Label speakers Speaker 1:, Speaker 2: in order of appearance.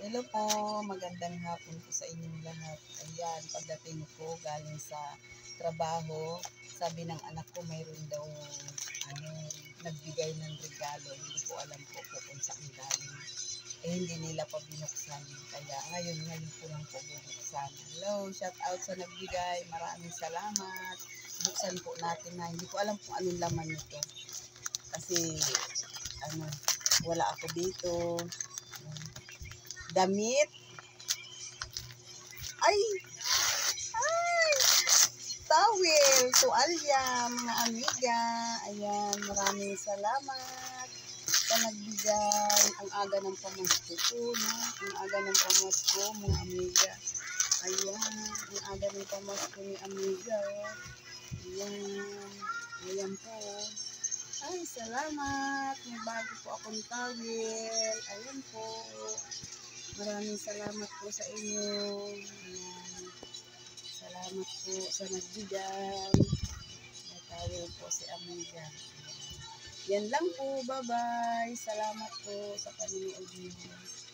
Speaker 1: Hello po, magandang hapon po sa inyong lahat. Ayan, pagdating ko galing sa trabaho, sabi ng anak ko mayroon daw nagbigay ng regalo. Hindi ko alam po kung saan galing. Hindi nila pa binuksan. Kaya ngayon ko lang po bubuksan. Hello, shout out sa nagbigay. Maraming salamat. Buksan po natin na hindi ko alam kung anong laman nito. Kasi wala ako dito. Damit. Ay! Towel, tuwalya, mga amiga. Ayan, maraming salamat sa nagbigay. Ang aga ng pamasko ko, no? Ang aga ng pamasko, mga amiga. Ayan, ang aga ng pamasko ni amiga. Ayan, ayan po. Ay, salamat. May bago po akong towel. Ayan po. Maraming salamat po sa inyo. Ayan. Salamat po sa nagbigay. May towel po si amiga. Yan lang po. Bye-bye. Salamat po sa panonood niyo.